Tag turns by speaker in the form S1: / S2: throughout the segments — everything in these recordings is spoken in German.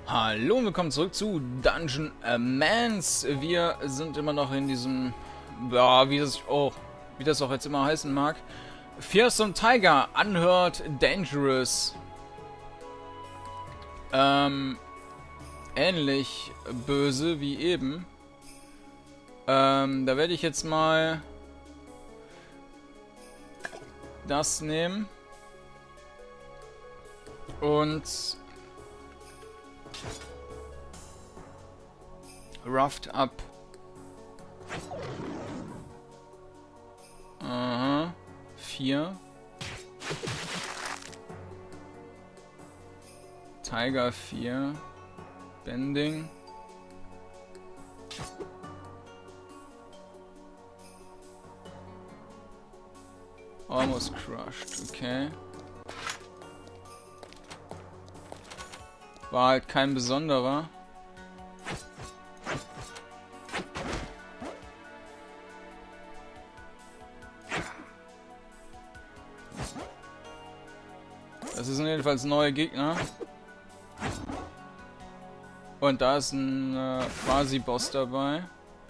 S1: Hallo und willkommen zurück zu Dungeon Mans. Wir sind immer noch in diesem, ja, wie das auch jetzt immer heißen mag. Fearsome Tiger, Unheard Dangerous. Ähnlich böse wie eben. Da werde ich jetzt mal das nehmen. Und Roughed Up. Aha. 4. Tiger 4. Bending. Almost crushed, okay. War halt kein besonderer. Das sind jedenfalls neue Gegner. Und da ist ein Quasi-Boss dabei.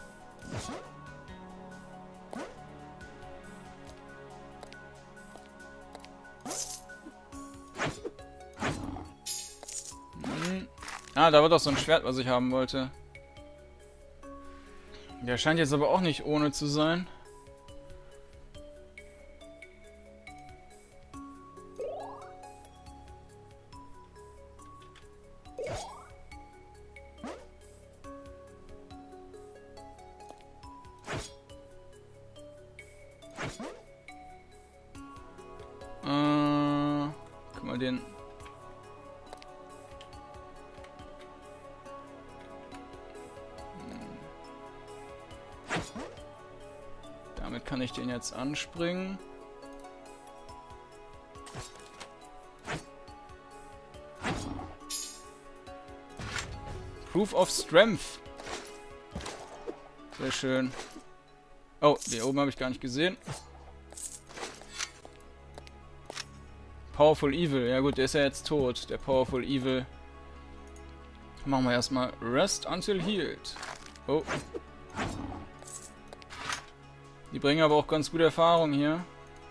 S1: Ah, da war doch so ein Schwert, was ich haben wollte. Der scheint jetzt aber auch nicht ohne zu sein. Guck mal den. Damit kann ich den jetzt anspringen. Proof of Strength. Sehr schön. Oh, hier oben habe ich gar nicht gesehen. Powerful Evil. Ja gut, der ist ja jetzt tot. Der Powerful Evil. Machen wir erstmal Rest until healed. Oh. Die bringen aber auch ganz gute Erfahrung hier.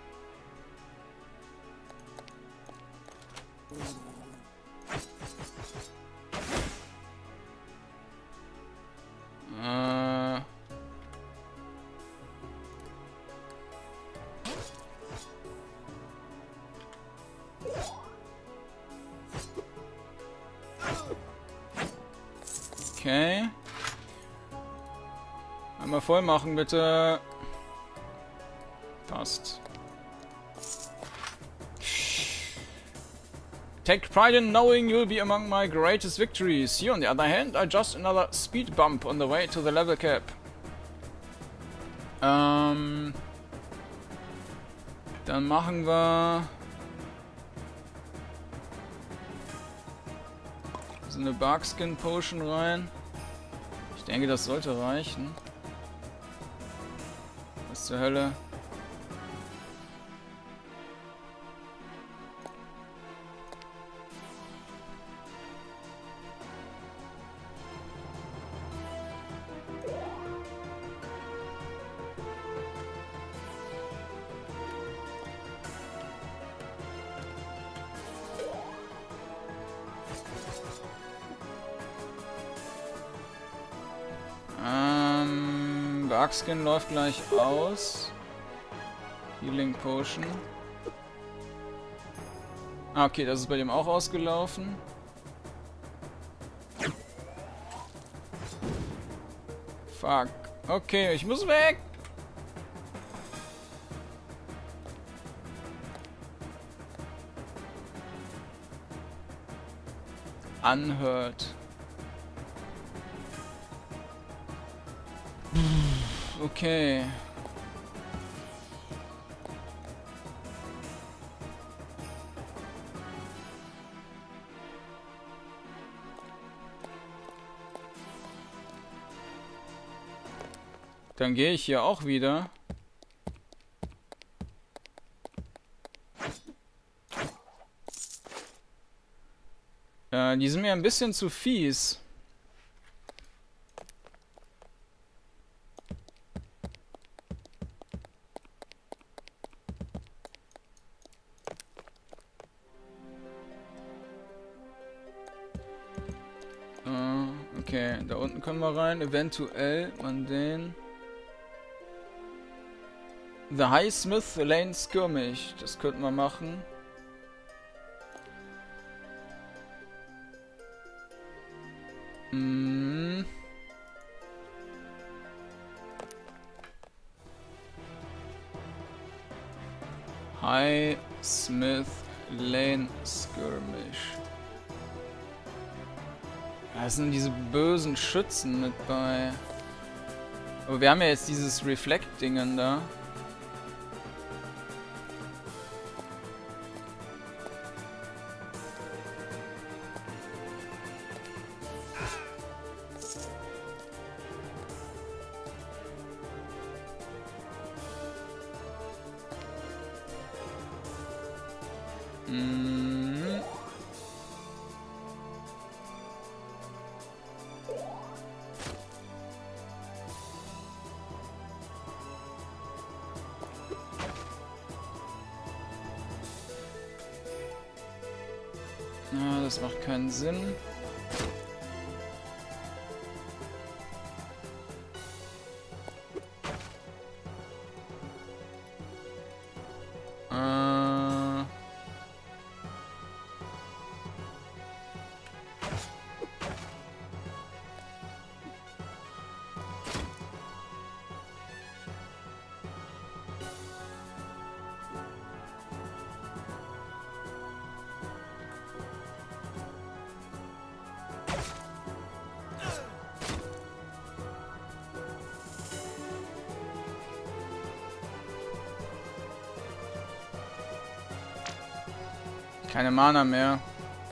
S1: Okay. Einmal voll machen, bitte. Passt. Take pride in knowing you'll be among my greatest victories. You, on the other hand, are just another speed bump on the way to the level cap. Dann machen wir so eine Barkskin Potion rein. Ich denke, das sollte reichen. Was zur Hölle? Barkskin läuft gleich aus. Healing Potion. Ah, okay, das ist bei dem auch ausgelaufen. Fuck. Okay, ich muss weg. Unheard. Okay. Dann gehe ich hier auch wieder. Die sind mir ein bisschen zu fies. Okay, da unten können wir rein. Eventuell man den... The Highsmith Lane Skirmish. Das könnten wir machen. Highsmith Lane Skirmish. Da sind diese bösen Schützen mit bei. Aber wir haben ja jetzt dieses Reflect-Dingen da. Na, das macht keinen Sinn. Keine Mana mehr.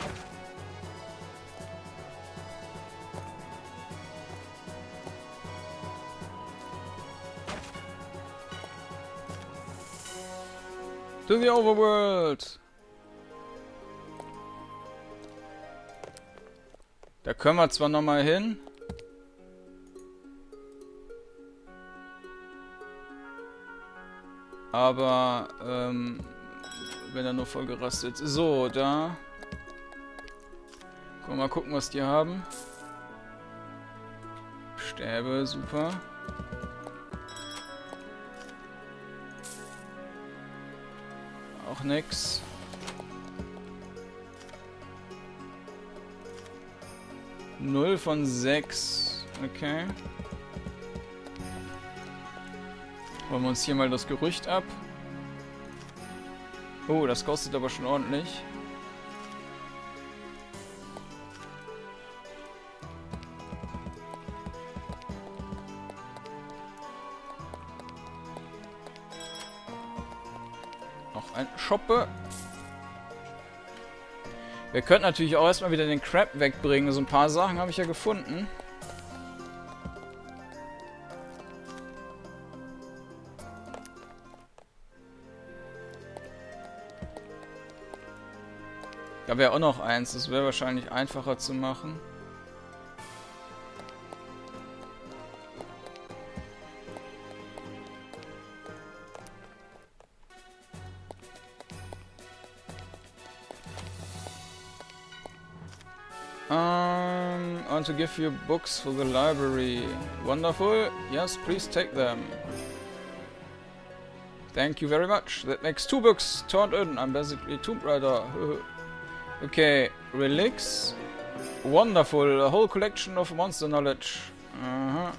S1: To the Overworld. Da können wir zwar noch mal hin. Aber, wenn er nur voll gerastet. So, da. Können wir mal gucken, was die haben. Stäbe, super. Auch nix. 0 von 6. Okay. Holen wir uns hier mal das Gerücht ab. Oh, das kostet aber schon ordentlich. Noch ein Schoppe. Wir könnten natürlich auch erstmal wieder den Crab wegbringen. So ein paar Sachen habe ich ja gefunden. Da wäre auch noch eins. Das wäre wahrscheinlich einfacher zu machen. I want to give you books for the library. Wonderful. Yes, please take them. Thank you very much. That makes 2 books turned in. I'm basically Tomb Raider. Okay, relics. Wonderful. A whole collection of monster knowledge. Aha.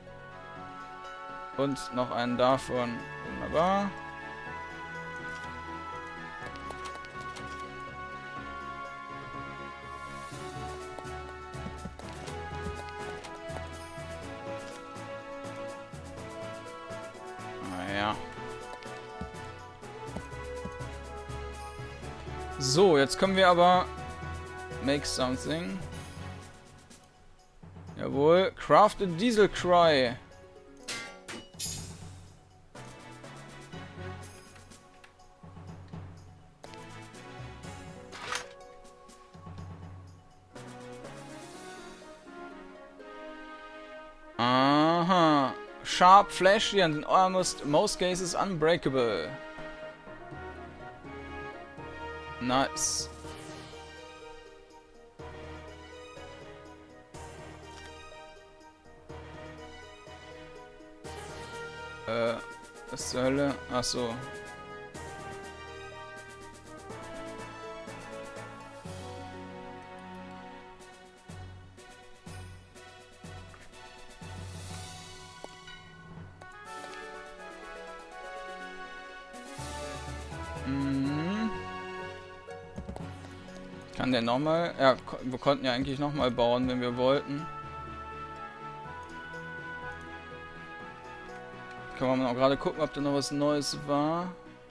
S1: Und noch einen davon. Wunderbar. Naja. So, jetzt können wir aber make something. Jawohl, craft a Diesel Cry. sharp, flashy, and in almost most cases unbreakable. Nice. Was zur Hölle? Achso. Kann der nochmal? Ja, wir konnten ja eigentlich nochmal bauen, wenn wir wollten. Kann man auch gerade gucken, ob da noch was Neues war.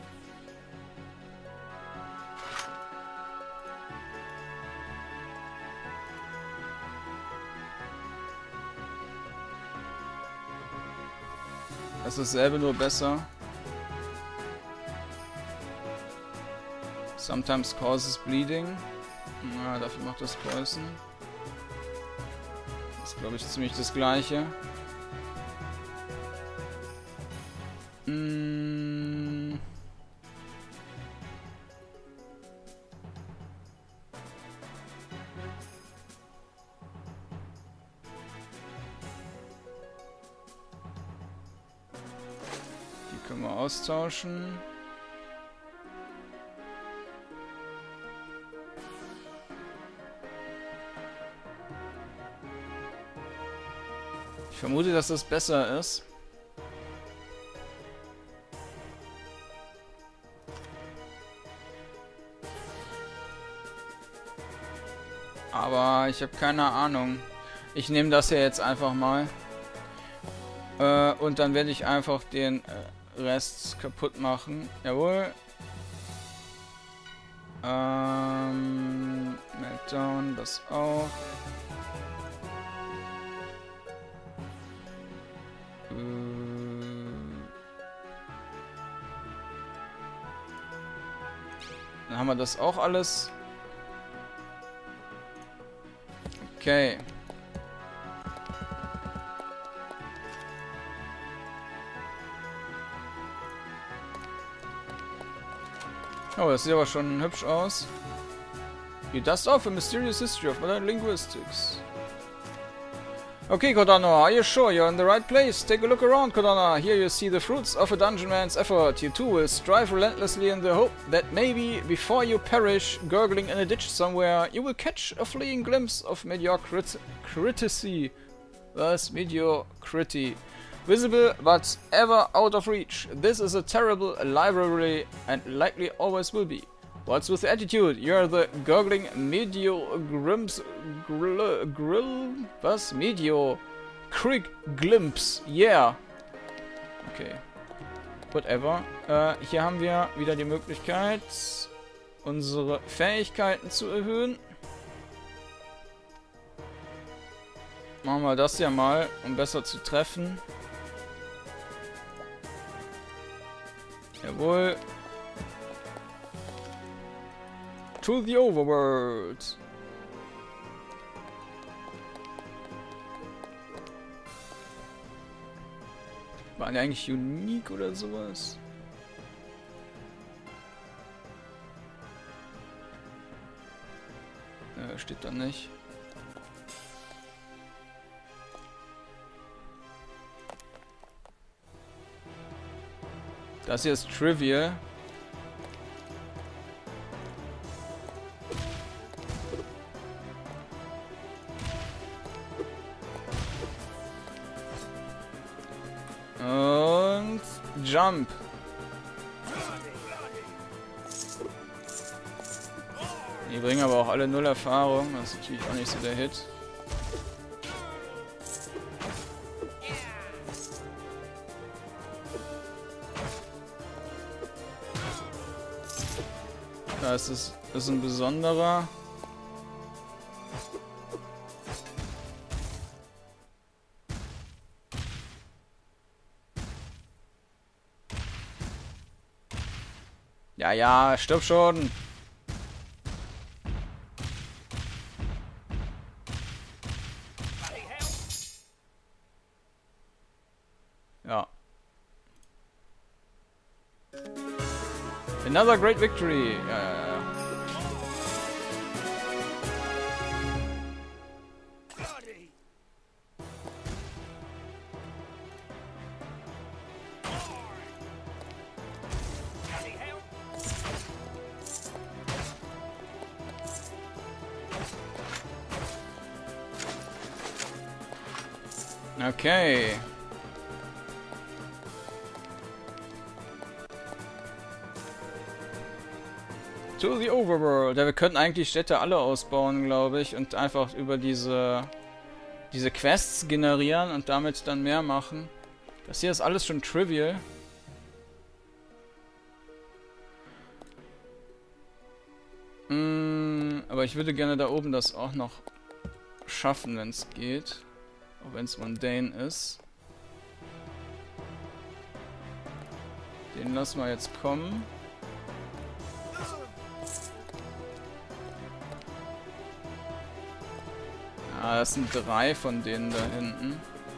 S1: Das ist dasselbe, nur besser. Sometimes causes bleeding. Na, dafür macht das Poison. Das ist, glaube ich, ziemlich das gleiche. Die können wir austauschen. Ich vermute, dass das besser ist. Aber ich habe keine Ahnung. Ich nehme das hier jetzt einfach mal. Und dann werde ich einfach den Rest kaputt machen. Jawohl. Meltdown, das auch. Dann haben wir das auch alles. Okay. Oh, das sieht aber schon hübsch aus. You dust off a mysterious history of modern linguistics. Okay, Kodana, are you sure you're in the right place? Take a look around, Kodana. Here you see the fruits of a dungeon man's effort. You too will strive relentlessly in the hope that maybe, before you perish, gurgling in a ditch somewhere, you will catch a fleeting glimpse of mediocrity. Thus, mediocrity. Visible, but ever out of reach. This is a terrible library, and likely always will be. What's with the attitude? You're the gurgling was? Glimpse. Yeah. Okay. Whatever. Hier haben wir wieder die Möglichkeit, unsere Fähigkeiten zu erhöhen. Machen wir das ja mal, um besser zu treffen. Jawohl. To the overworld. Waren die eigentlich unique oder sowas? Steht da nicht. Das hier ist Trivial. Und Jump. Die bringen aber auch alle 0 Erfahrung. Das ist natürlich auch nicht so der Hit. Da ist es ist ein besonderer. Ja, ja, stirb schon. Another great victory. Ja, ja, ja. Okay. To the Overworld. Ja, wir könnten eigentlich Städte alle ausbauen, glaube ich, und einfach über diese Quests generieren und damit dann mehr machen. Das hier ist alles schon trivial. Aber ich würde gerne da oben das auch noch schaffen, wenn es geht. Auch wenn es mundane ist. Den lassen wir jetzt kommen. Ah, das sind 3 von denen da hinten.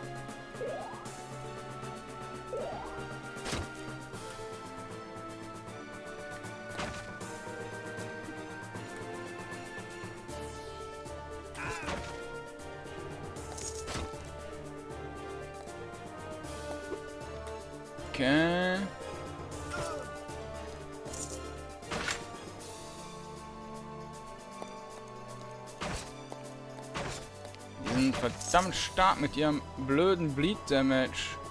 S1: Okay. Die sind verdammt stark mit ihrem blöden Bleed Damage.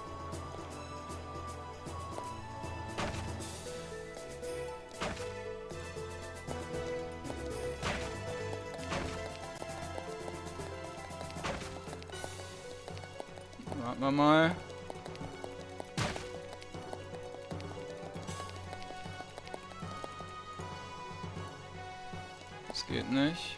S1: Warten wir mal. Das geht nicht.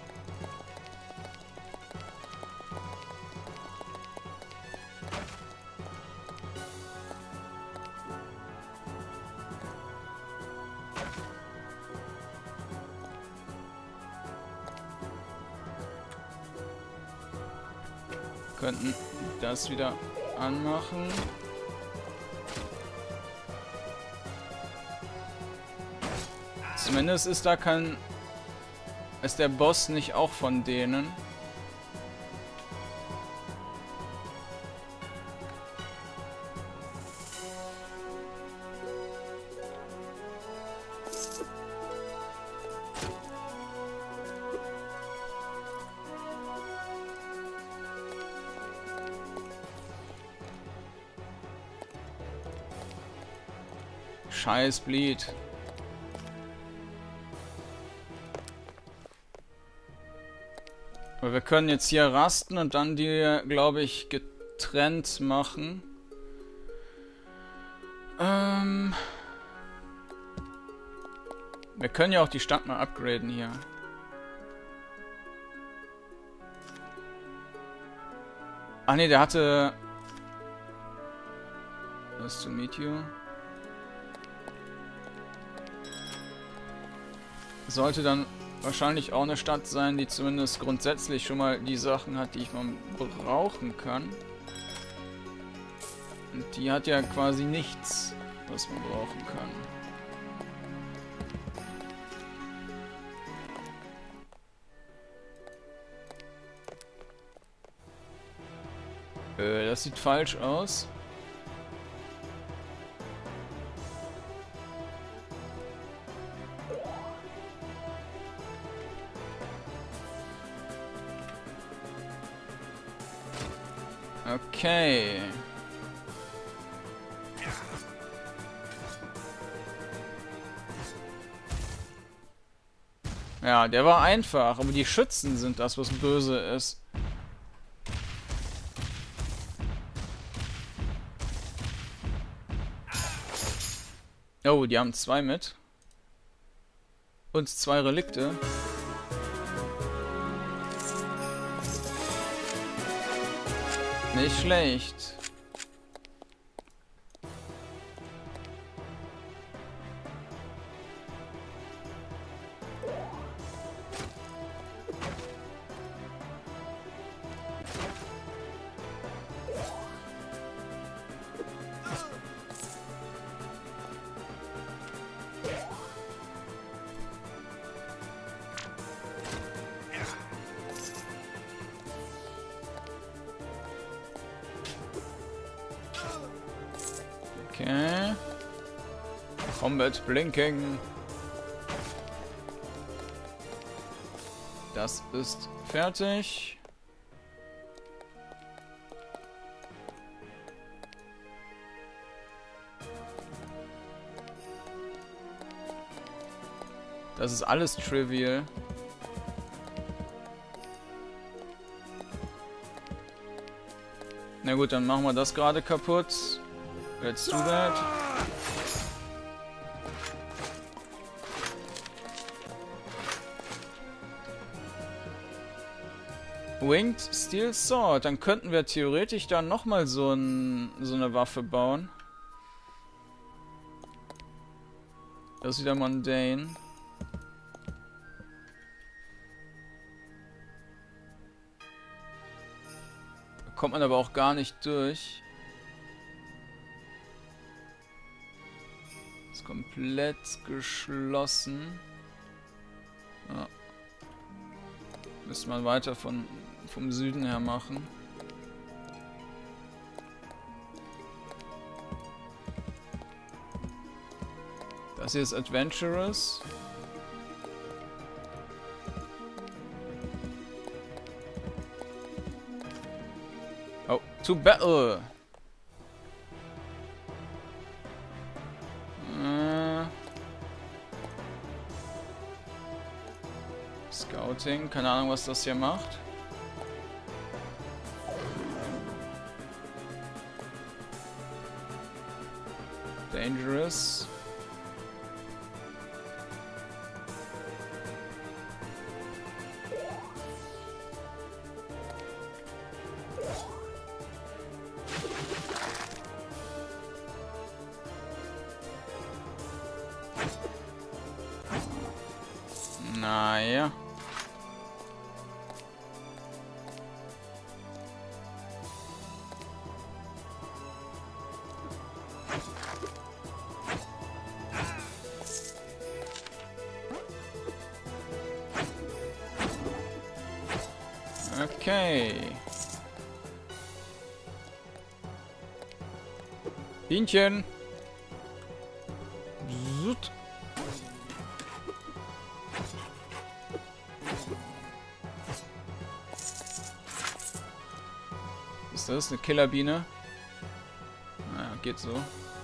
S1: Könnten das wieder anmachen. Zumindest ist da ist der Boss nicht auch von denen. Scheiß Bleed. Aber wir können jetzt hier rasten und dann die, glaube ich, getrennt machen. Wir können ja auch die Stadt mal upgraden hier. Ach nee, der hatte... Nice to meet you. Sollte dann wahrscheinlich auch eine Stadt sein, die zumindest grundsätzlich schon mal die Sachen hat, die ich mal brauchen kann. Und die hat ja quasi nichts, was man brauchen kann. Das sieht falsch aus. Okay. Ja, der war einfach, aber die Schützen sind das, was böse ist. Oh, die haben 2 mit. Und 2 Relikte. Nicht schlecht. Okay. Combat Blinking. Das ist fertig. Das ist alles trivial. Na gut, dann machen wir das gerade kaputt. Let's do that. Winged Steel Sword. Dann könnten wir theoretisch dann nochmal so eine Waffe bauen. Das ist wieder mundane. Da kommt man aber auch gar nicht durch. Ist komplett geschlossen. Ja. Müsste man weiter vom Süden her machen. Das hier ist Adventurous. Oh, to battle! Scouting, keine Ahnung, was das hier macht. Dangerous. Naja. Okay. Bienchen. Zut. Ist das eine Killerbiene? Naja, geht so.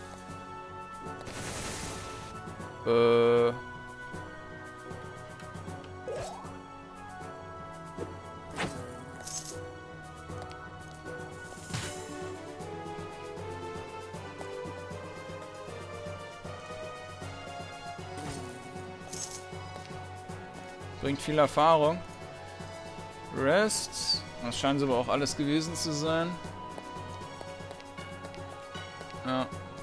S1: Bringt viel Erfahrung. Rest. Das scheint aber auch alles gewesen zu sein. Ja.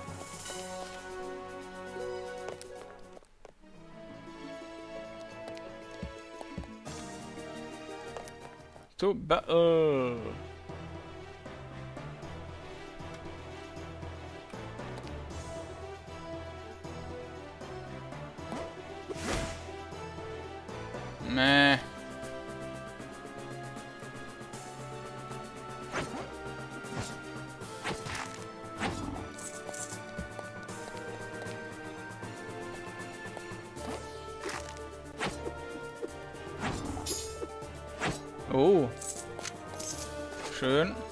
S1: To battle. Meh. Oh. Schön.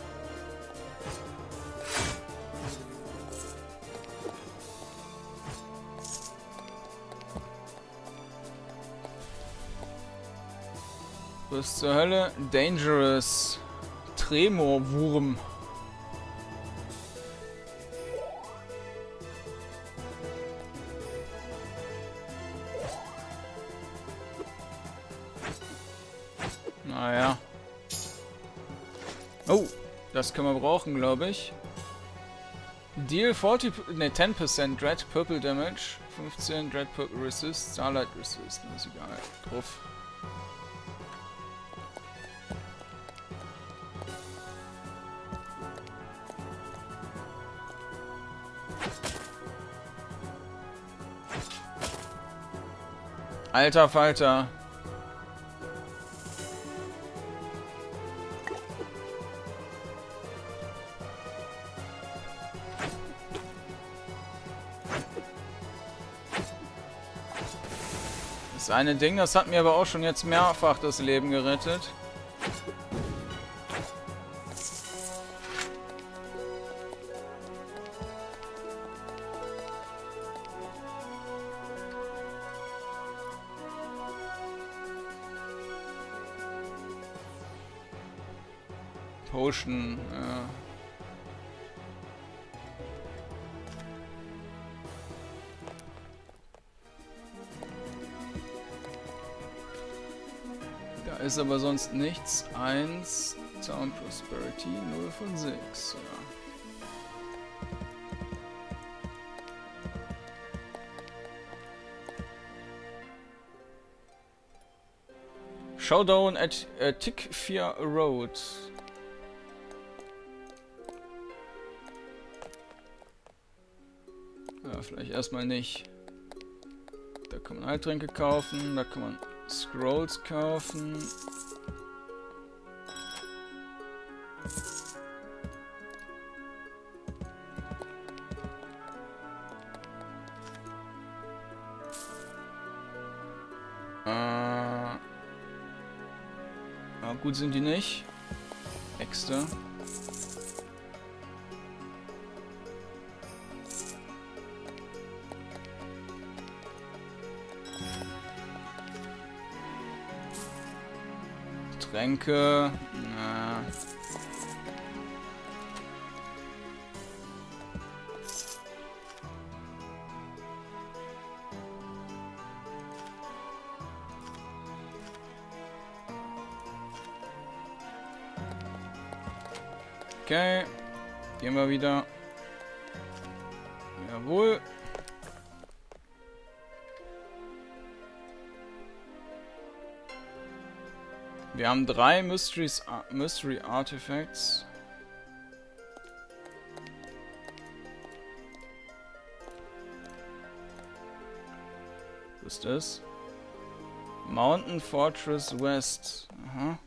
S1: Was zur Hölle? Dangerous. Tremorwurm. Naja. Oh, das können wir brauchen, glaube ich. Deal 10% Dread Purple Damage, 15 Dread Purple Resist, Starlight Resist, ist egal. Drauf. Alter Falter. Das eine Ding, das hat mir aber auch schon jetzt mehrfach das Leben gerettet. Potion, ja. Da ist aber sonst nichts. 1, Town Prosperity, 0 von 6. Ja. Showdown at Tick 4 Road. Ja, vielleicht erstmal nicht. Da kann man Heiltränke kaufen, da kann man Scrolls kaufen. Gut sind die nicht. Äxte. Tränke. Na. Okay. Gehen wir wieder. Jawohl. Wir haben 3 Mystery Artifacts. Was ist das? Mountain Fortress West. Aha.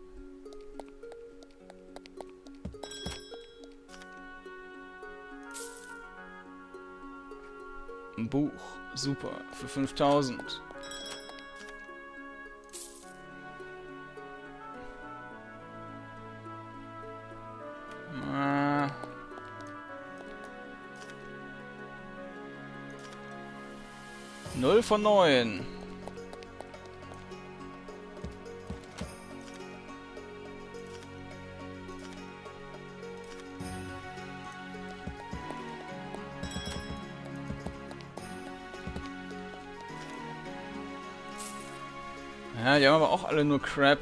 S1: Ein Buch. Super. Für 5000. Null von 9. Ja, die haben aber auch alle nur Crap.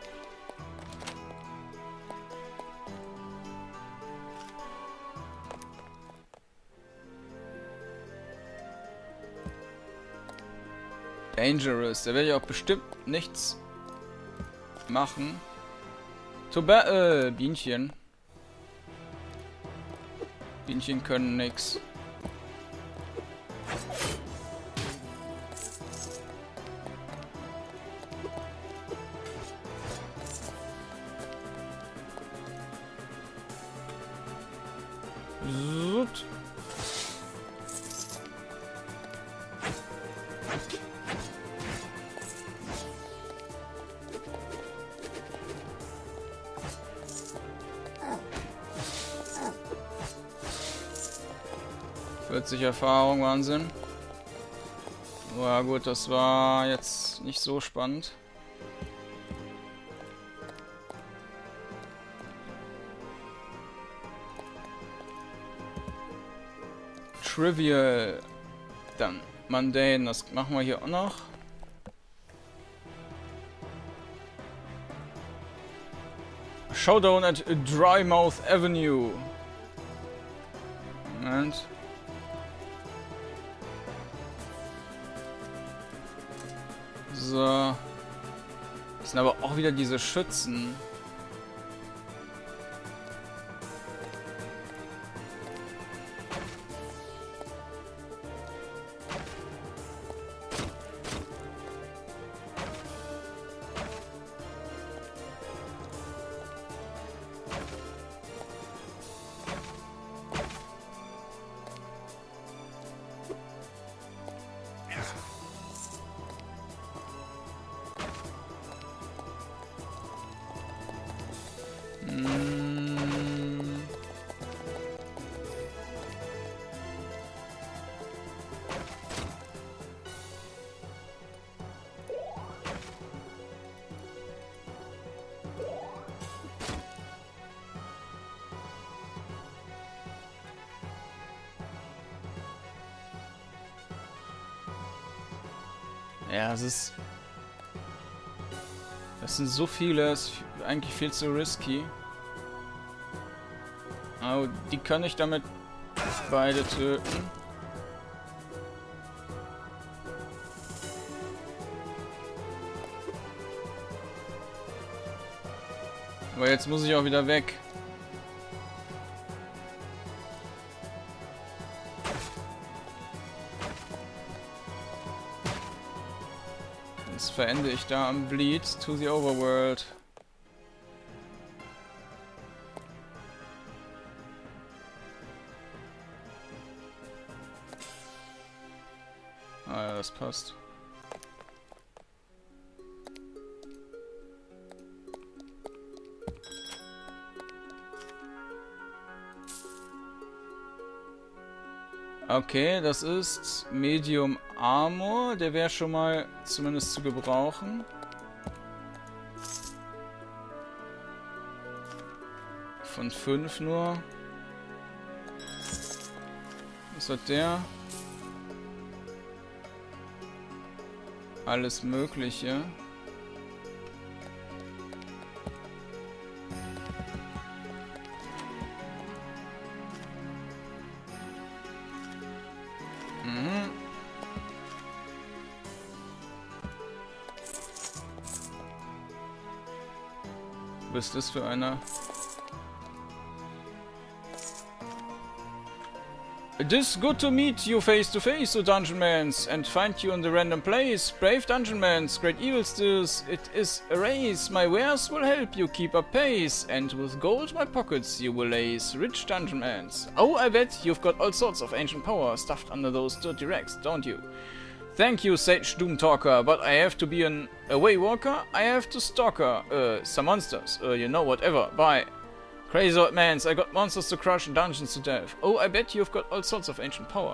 S1: Dangerous, da werde ich auch bestimmt nichts machen. Bienchen. Bienchen können nix. Zut. Erfahrung, Wahnsinn. Ja gut, das war jetzt nicht so spannend. Trivial. Dann Mundane, das machen wir hier auch noch. Showdown at Drymouth Avenue. Moment. So. Das sind aber auch wieder diese Schützen. Ja, es ist... Das sind so viele, es ist eigentlich viel zu risky. Aber die kann ich damit beide töten. Aber jetzt muss ich auch wieder weg. Jetzt verende ich da am Bleed to the Overworld. Ah ja, das passt. Okay, das ist Medium Armor. Der wäre schon mal zumindest zu gebrauchen. Von 5 nur. Was hat der? Alles Mögliche. Was ist das für einer? It is good to meet you face to face, O Dungeonmans, and find you in the random place. Brave Dungeonmans, great evildoers, it is a race. My wares will help you keep up pace, and with gold my pockets you will lace. Rich Dungeonmans. Oh, I bet you've got all sorts of ancient power stuffed under those dirty rags, don't you? Thank you, Sage Doomtalker, but I have to be an away walker. I have to stalker some monsters. You know, whatever. Bye. Crazy old mans, I got monsters to crush and dungeons to death. Oh, I bet you've got all sorts of ancient power.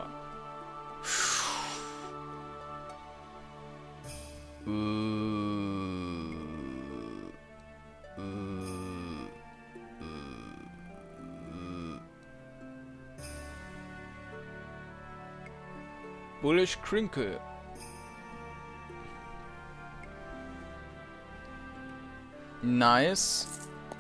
S1: Bullish Crinkle. Nice.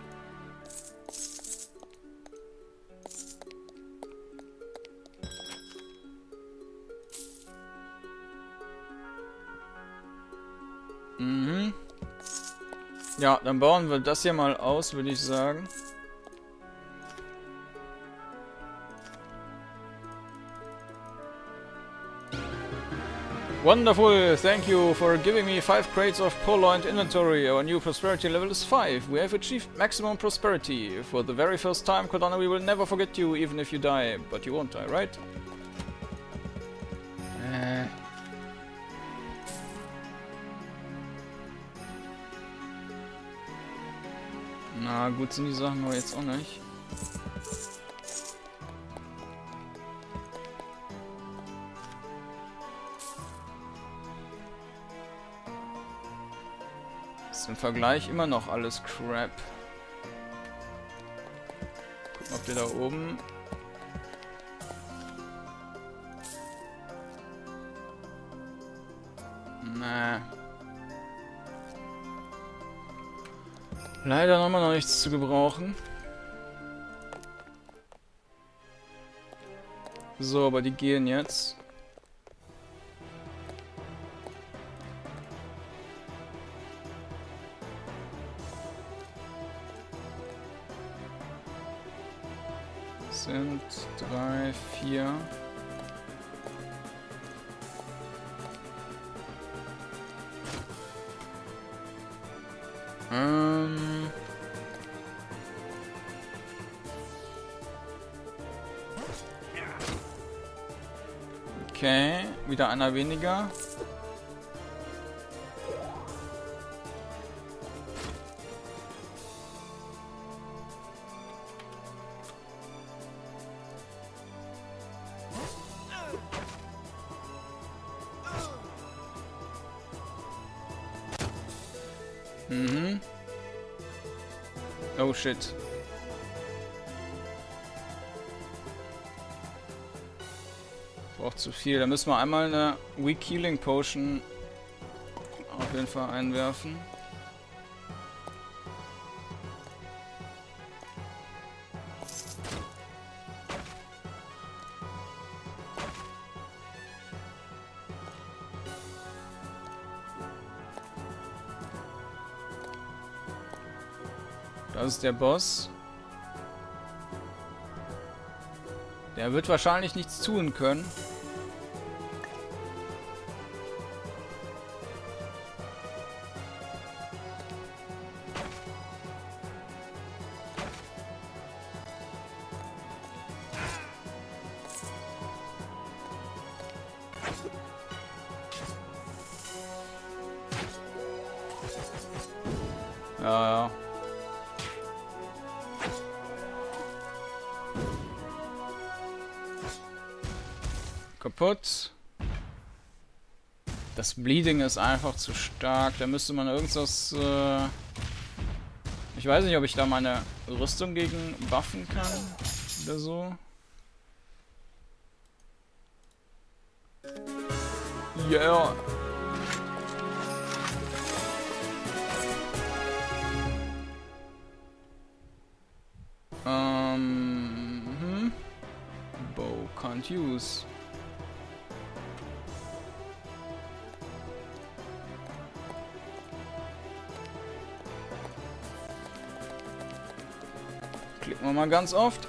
S1: Mhm. Ja, dann bauen wir das hier mal aus, würde ich sagen. Wonderful! Thank you for giving me 5 crates of purloined inventory. Our new prosperity level is 5. We have achieved maximum prosperity. For the very first time, Kodana, we will never forget you, even if you die. But you won't die, right? Na, gut sind die Sachen aber jetzt auch nicht. Ist im Vergleich immer noch alles Crap. Gucken, ob der da oben... Nee. Leider haben wir noch nichts zu gebrauchen. So, aber die gehen jetzt. Sind 3, 4. Okay, wieder einer weniger. Mhm. Oh shit. Braucht zu viel. Da müssen wir einmal eine Weak Healing Potion auf jeden Fall einwerfen. Das ist der Boss. Der wird wahrscheinlich nichts tun können. Ja, ja. Kaputt. Das Bleeding ist einfach zu stark. Da müsste man irgendwas... Ich weiß nicht, ob ich da meine Rüstung gegen buffen kann. Oder so. Yeah. Bow can't use. Klicken wir mal ganz oft.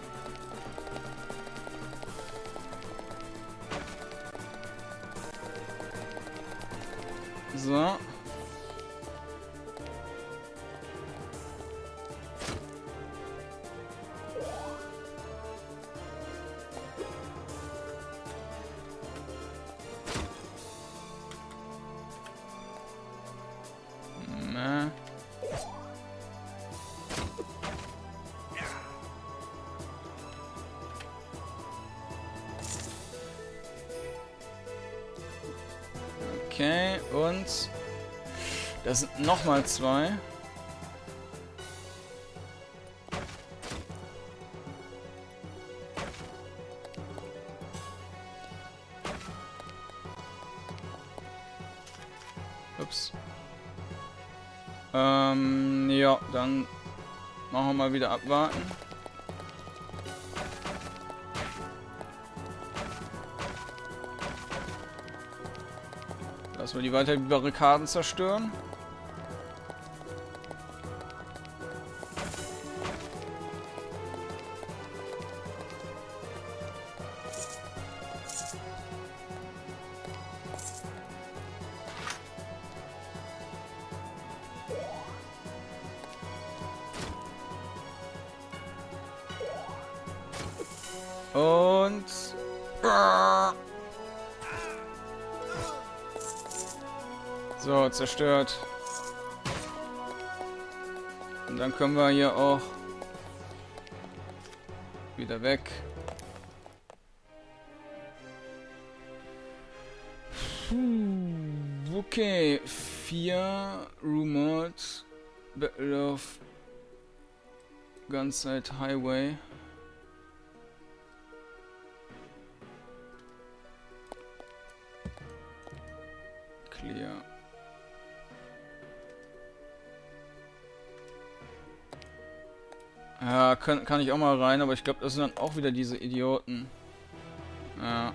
S1: So. Okay, und das sind nochmal 2. Ups. Ja, dann machen wir mal wieder abwarten. Lassen wir die weiter die Barrikaden zerstören. Und... So, zerstört. Und dann können wir hier auch wieder weg. Okay, 4 Rumored Battle of Gunside Highway. Clear. Ja, kann ich auch mal rein, aber ich glaube, das sind dann auch wieder diese Idioten. Ja.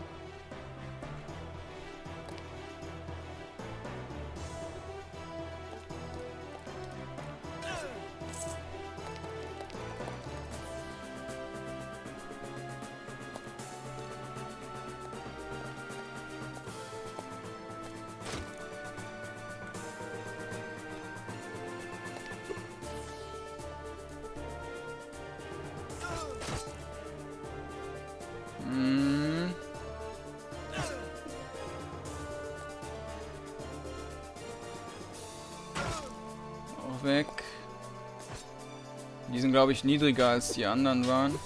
S1: Auch weg. Die sind, glaube ich, niedriger als die anderen waren.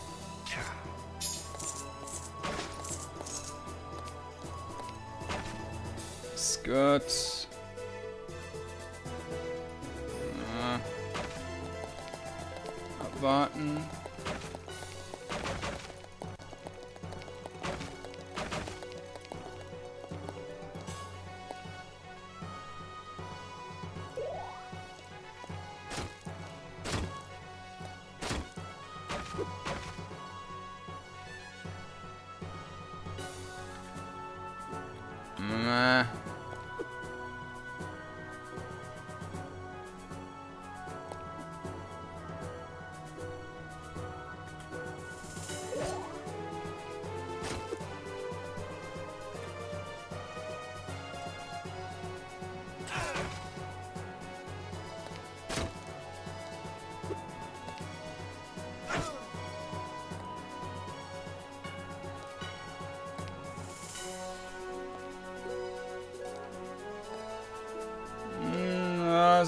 S1: Skirt. Ja. Abwarten.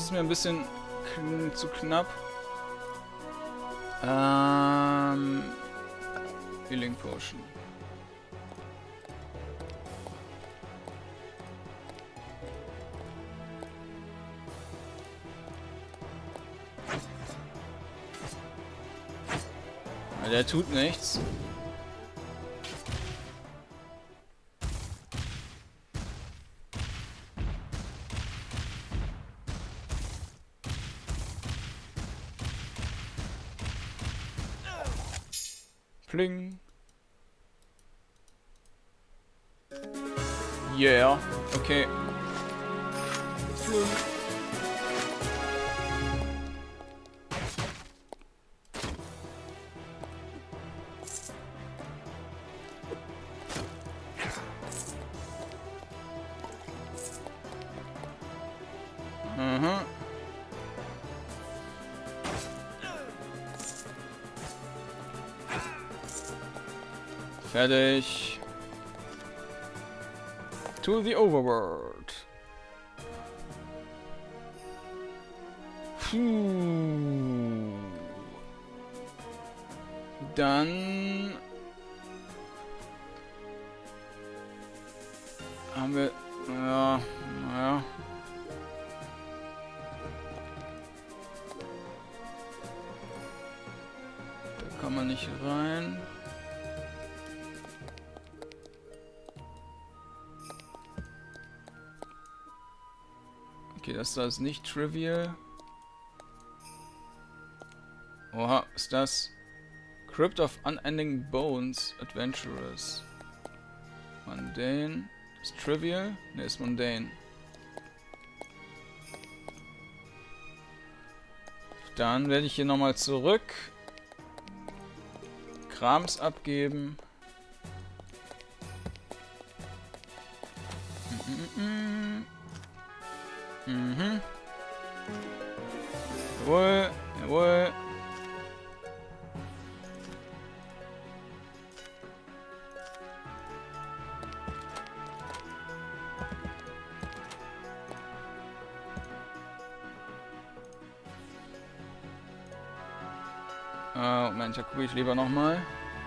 S1: ist mir ein bisschen zu knapp. Healing Potion. Ja, der tut nichts. Pling. Yeah. Okay. Pling. Mhm. Fertig. To the overworld. Puh. Dann haben wir... Ja, naja. Da kann man nicht rein. Okay, das da ist nicht trivial. Oha, ist das? Crypt of Unending Bones, Adventurous. Mundane. Ist trivial? Ne, ist mundane. Dann werde ich hier nochmal zurück. Krams abgeben. Mhm. Jawohl, jawohl. Moment, da gucke ich lieber nochmal.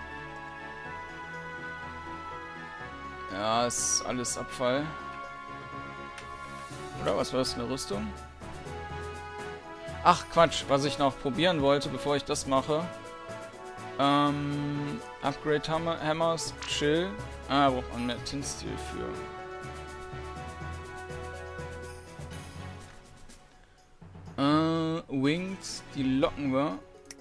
S1: Ja, ist alles Abfall. Oder was war das, eine Rüstung? Ach, Quatsch, was ich noch probieren wollte, bevor ich das mache. Upgrade Hammers, Chill. Ah, braucht man mehr Tinsteel für. Wings, die locken wir.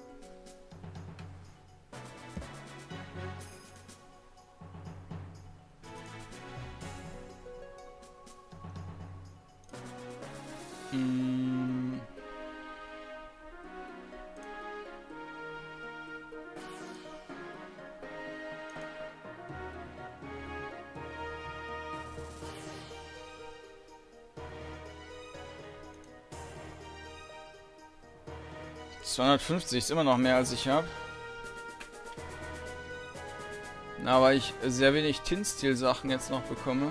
S1: $250 ist immer noch mehr, als ich habe. Na, weil ich sehr wenig Tinsteel-Sachen jetzt noch bekomme.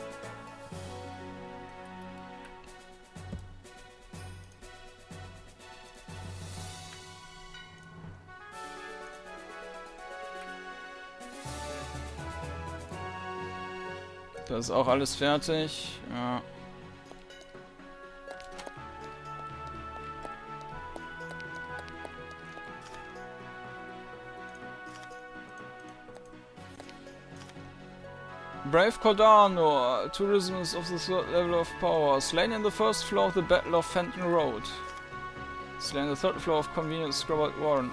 S1: Das ist auch alles fertig. Ja. Brave Cordano, tourism is of the third level of power. Slain in the first floor of the Battle of Fenton Road. Slain in the third floor of Convenience Scrubber Warren.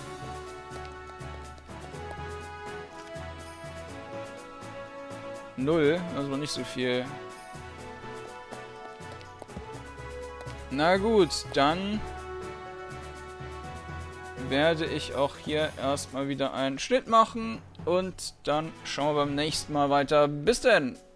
S1: Null, das war nicht so viel. Na gut, dann werde ich auch hier erstmal wieder einen Schnitt machen und dann schauen wir beim nächsten Mal weiter. Bis denn!